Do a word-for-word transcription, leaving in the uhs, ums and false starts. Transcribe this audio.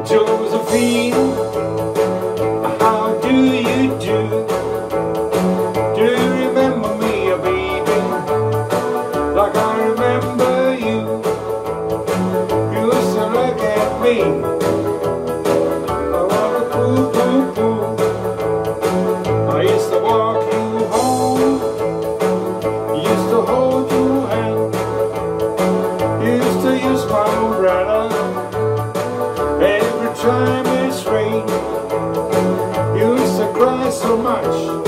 Josephine, how do you do? Do you remember me, baby, like I remember you? You used to look at me, I wanna poo poo poo. I used to walk you home, used to hold your hand, used to use my umbrella every time it's rain. You used to cry so much.